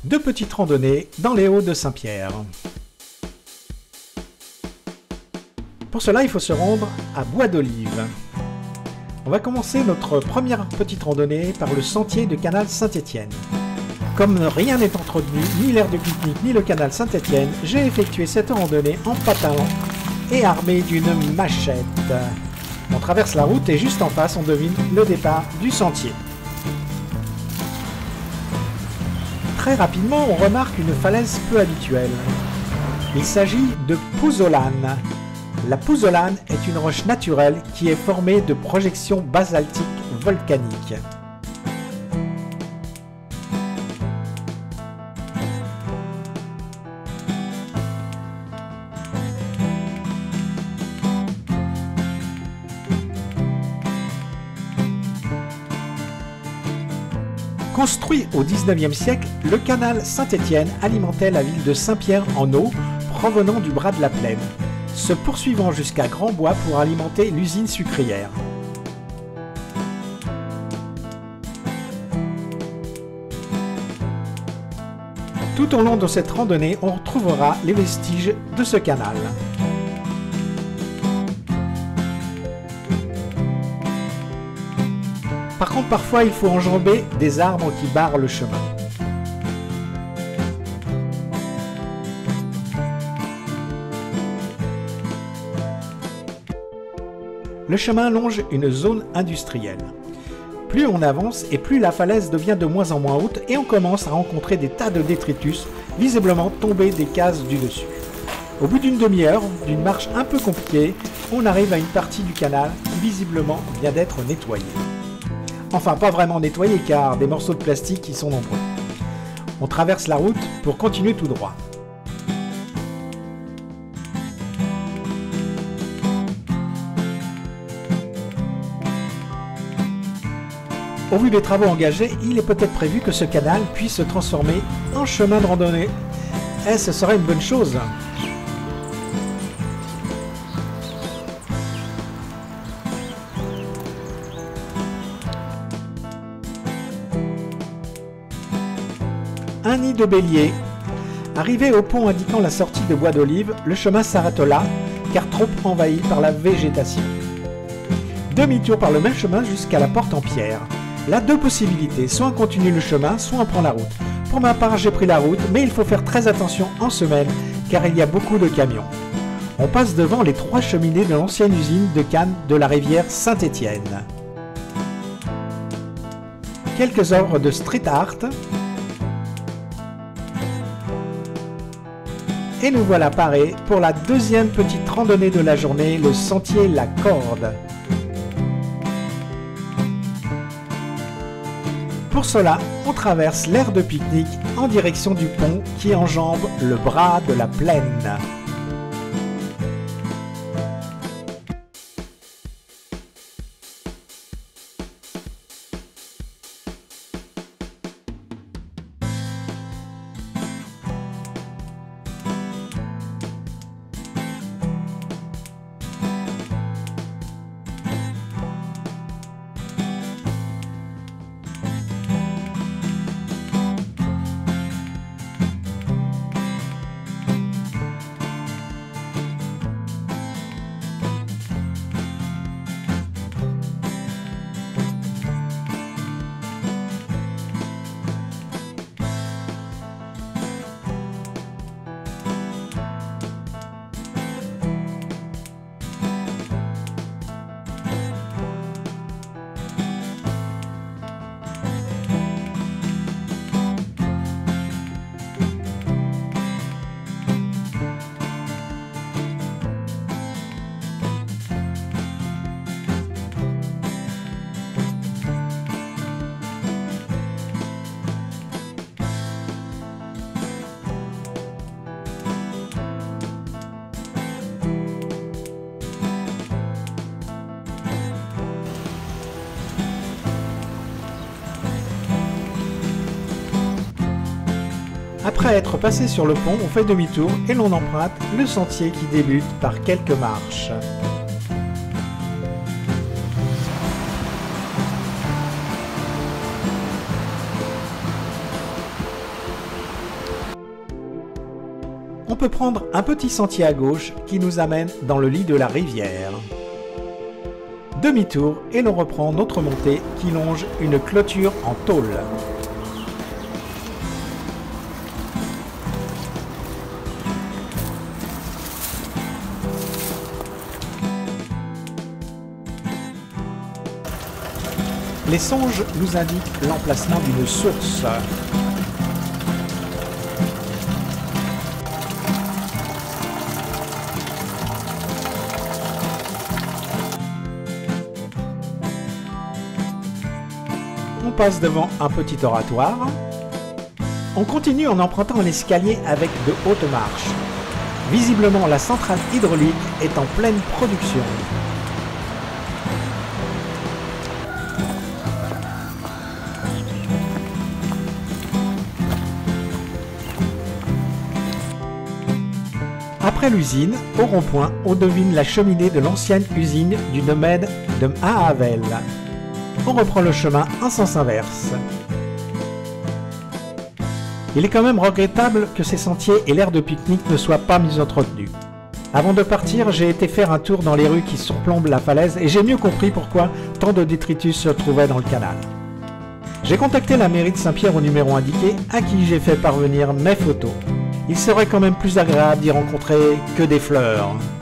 Deux petites randonnées dans les Hauts de Saint-Pierre. Pour cela, il faut se rendre à Bois d'Olive. On va commencer notre première petite randonnée par le sentier de canal Saint-Étienne. Comme rien n'est entretenu, ni l'aire de pique-nique ni le canal Saint-Étienne, j'ai effectué cette randonnée en patin et armé d'une machette. On traverse la route et juste en face, on devine le départ du sentier. Très rapidement, on remarque une falaise peu habituelle. Il s'agit de Pouzolane. La Pouzolane est une roche naturelle qui est formée de projections basaltiques volcaniques. Construit au XIXe siècle, le canal Saint-Étienne alimentait la ville de Saint-Pierre en eau provenant du bras de la Plaine, se poursuivant jusqu'à Grand-Bois pour alimenter l'usine sucrière. Tout au long de cette randonnée, on retrouvera les vestiges de ce canal. Par contre, parfois, il faut enjamber des arbres qui barrent le chemin. Le chemin longe une zone industrielle. Plus on avance et plus la falaise devient de moins en moins haute et on commence à rencontrer des tas de détritus, visiblement tombés des cases du dessus. Au bout d'une demi-heure, d'une marche un peu compliquée, on arrive à une partie du canal qui visiblement vient d'être nettoyée. Enfin, pas vraiment nettoyé car des morceaux de plastique y sont nombreux. On traverse la route pour continuer tout droit. Au vu des travaux engagés, il est peut-être prévu que ce canal puisse se transformer en chemin de randonnée. Et ce serait une bonne chose. Un nid de bélier. Arrivé au pont indiquant la sortie de Bois d'Olive, le chemin s'arrête là, car trop envahi par la végétation. Demi-tour par le même chemin jusqu'à la porte en pierre. Là, deux possibilités, soit on continue le chemin, soit on prend la route. Pour ma part, j'ai pris la route, mais il faut faire très attention en semaine, car il y a beaucoup de camions. On passe devant les 3 cheminées de l'ancienne usine de canne de la rivière Saint-Étienne. Quelques œuvres de street art. Et nous voilà parés pour la deuxième petite randonnée de la journée, le sentier La Corde. Pour cela, on traverse l'aire de pique-nique en direction du pont qui enjambe le bras de la Plaine. Après être passé sur le pont, on fait demi-tour et l'on emprunte le sentier qui débute par quelques marches. on peut prendre un petit sentier à gauche qui nous amène dans le lit de la rivière. Demi-tour et l'on reprend notre montée qui longe une clôture en tôle. Les songes nous indiquent l'emplacement d'une source. On passe devant un petit oratoire. On continue en empruntant un escalier avec de hautes marches. Visiblement, la centrale hydraulique est en pleine production. Après l'usine, au rond-point, on devine la cheminée de l'ancienne usine du domaine de Mahavel. On reprend le chemin en sens inverse. Il est quand même regrettable que ces sentiers et l'aire de pique-nique ne soient pas mis entretenus. Avant de partir, j'ai été faire un tour dans les rues qui surplombent la falaise et j'ai mieux compris pourquoi tant de détritus se trouvaient dans le canal. J'ai contacté la mairie de Saint-Pierre au numéro indiqué, à qui j'ai fait parvenir mes photos. Il serait quand même plus agréable d'y rencontrer que des fleurs.